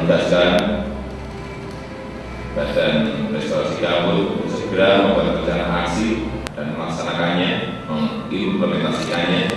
menugaskan Badan Restorasi Gambut untuk segera membuat rencana aksi dan melaksanakannya, mengimplementasikannya